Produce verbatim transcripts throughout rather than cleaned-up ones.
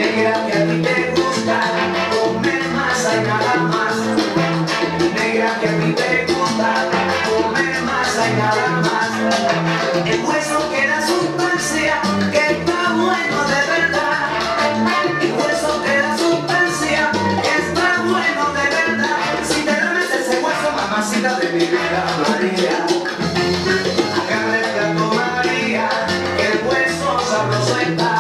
Negra, que a ti te gusta comer masa y nada más. Negra, que a ti te gusta comer masa y nada más. El hueso que da sustancia, que está bueno de verdad. El hueso que da sustancia, que está bueno de verdad. Si te lames ese hueso, mamacita de mi vida, María, agarra el plato, María, que el hueso sabroso está.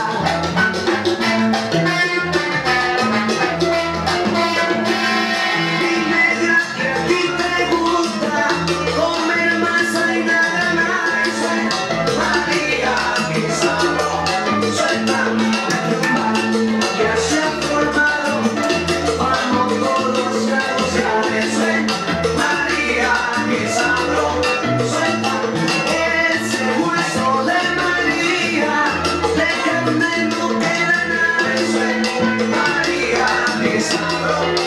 María, mi sabor.